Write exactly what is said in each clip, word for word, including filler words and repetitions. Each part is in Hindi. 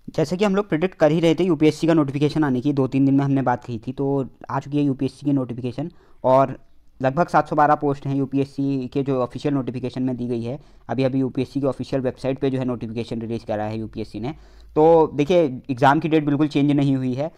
जैसे कि हम लोग प्रिडिक्ट कर ही रहे थे यूपीएससी का नोटिफिकेशन आने की, दो तीन दिन में हमने बात की थी, तो आ चुकी है यूपीएससी की नोटिफिकेशन। और लगभग सात सौ बारह पोस्ट हैं यूपीएससी के जो ऑफिशियल नोटिफिकेशन में दी गई है। अभी अभी यूपीएससी की ऑफिशियल वेबसाइट पे जो है नोटिफिकेशन रिलीज़ करा है यूपीएससी ने। तो देखिए, एग्ज़ाम की डेट बिल्कुल चेंज नहीं हुई है।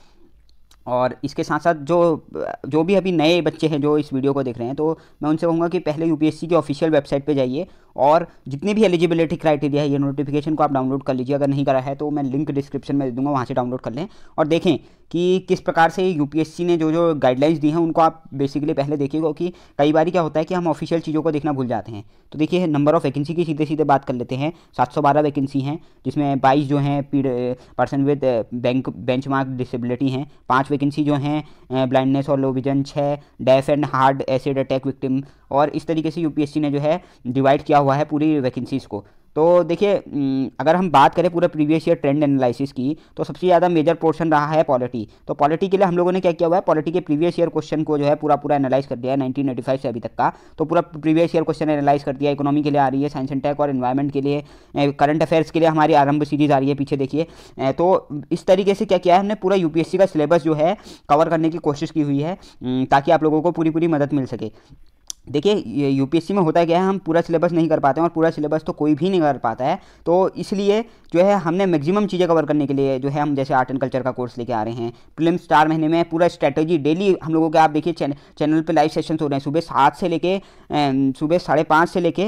और इसके साथ साथ जो जो भी अभी नए बच्चे हैं जो इस वीडियो को देख रहे हैं, तो मैं उनसे कहूँगा कि पहले यूपीएससी की ऑफिशियल वेबसाइट पे जाइए और जितनी भी एलिजिबिलिटी क्राइटेरिया है ये नोटिफिकेशन को आप डाउनलोड कर लीजिए। अगर नहीं करा है तो मैं लिंक डिस्क्रिप्शन में दे दूँगा, वहाँ से डाउनलोड कर लें और देखें कि किस प्रकार से यूपीएससी ने जो जो गाइडलाइंस दी हैं उनको आप बेसिकली पहले देखिए, क्योंकि कई बार क्या होता है कि हम ऑफिशियल चीज़ों को देखना भूल जाते हैं। तो देखिए, नंबर ऑफ वैकेंसी की सीधे सीधे बात कर लेते हैं। सात सौ बारह वैकेंसी हैं, जिसमें बाईस जो हैं पर्सन विद बैंक बेंच मार्क डिसेबिलिटी हैं, पाँच वैकेंसी जो हैं ब्लाइंडनेस और लो विजन, छः deaf and hard acid attack victim. और इस तरीके से यूपीएससी ने जो है डिवाइड किया हुआ है पूरी वैकेंसीज़ को। तो देखिए, अगर हम बात करें पूरा प्रीवियस ईयर ट्रेंड एनालिसिस की, तो सबसे ज़्यादा मेजर पोर्शन रहा है पॉलिटी। तो पॉलिटी के लिए हम लोगों ने क्या किया हुआ है, पॉलिटी के प्रीवियस ईयर क्वेश्चन को जो है पूरा पूरा एनालाइज कर दिया है नाइनटीन एटी फाइव से अभी तक का। तो पूरा प्रीवियस ईयर क्वेश्चन एनालाइज कर दिया। इकोनॉमी के लिए आ रही है, साइंस एंड टेक और एनवायरमेंट के लिए, करंट अफेयर्स के लिए हमारी आरंभ सीरीज आ रही है, पीछे देखिए। तो इस तरीके से क्या किया है हमने, पूरा यूपीएससी का सिलेबस जो है कवर करने की कोशिश की हुई है, ताकि आप लोगों को पूरी पूरी मदद मिल सके। देखिए, ये यूपीएससी में होता क्या है, हम पूरा सिलेबस नहीं कर पाते हैं और पूरा सिलेबस तो कोई भी नहीं कर पाता है। तो इसलिए जो है हमने मैक्सिमम चीज़ें कवर करने के लिए जो है हम जैसे आर्ट एंड कल्चर का कोर्स लेके आ रहे हैं। प्रीलिम्स स्टार महीने में पूरा स्ट्रैटेजी डेली हम लोगों के, आप देखिए चैन, चैनल पे लाइव सेशंस हो रहे हैं सुबह सात से लेके सुबह साढ़े पाँच से लेके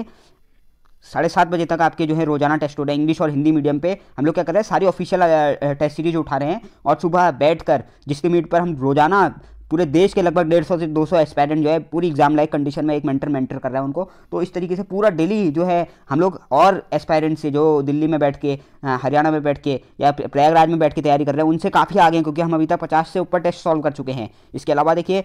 साढ़े सात बजे तक आपके जो है रोजाना टेस्ट हो रहे हैं। इंग्लिश और हिंदी मीडियम पे हम लोग क्या कर रहे हैं, सारी ऑफिशियल टेस्ट सीरीज उठा रहे हैं और सुबह बैठकर जिसके मीट पर हम रोजाना पूरे देश के लगभग डेढ़ सौ से दो सौ एस्पायरेंट जो है पूरी एग्जाम लाइक कंडीशन में एक मेंटर मेंटर कर रहा है उनको। तो इस तरीके से पूरा डेली जो है हम लोग और एस्पायरेंट से जो दिल्ली में बैठ के, हरियाणा में बैठ के या प्रयागराज में बैठ के तैयारी कर रहे हैं, उनसे काफ़ी आगे हैं, क्योंकि हम अभी तक पचास से ऊपर टेस्ट सॉल्व कर चुके हैं। इसके अलावा देखिए,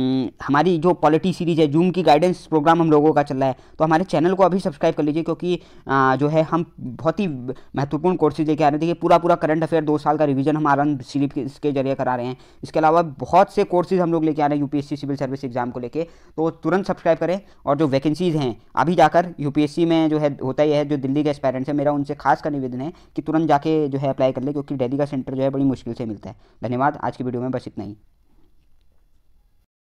हमारी जो पॉलिटी सीरीज है, जूम की गाइडेंस प्रोग्राम हम लोगों का चल रहा है, तो हमारे चैनल को अभी सब्सक्राइब कर लीजिए, क्योंकि जो है हम बहुत ही महत्वपूर्ण कोर्सेज लेके आ रहे हैं। देखिए, पूरा पूरा करंट अफेयर दो साल का रिवीजन हम आरंभ सीरीज के जरिए करा रहे हैं। इसके अलावा बहुत से कोर्सेज हम लोग लेके आ रहे हैं यूपीएससी सिविल सर्विस एग्जाम को लेके। तो तुरंत सब्सक्राइब करें और जो वैकेंसीज हैं अभी जाकर यूपीएससी में जो है होता ही है, जो दिल्ली के एस्पायरेंट्स हैं, मेरा उनसे खास का निवेदन है कि तुरंत जाके जो है अप्लाई कर ले, क्योंकि दिल्ली का सेंटर जो है बड़ी मुश्किल से मिलता है। धन्यवाद। आज की वीडियो में बस इतना ही।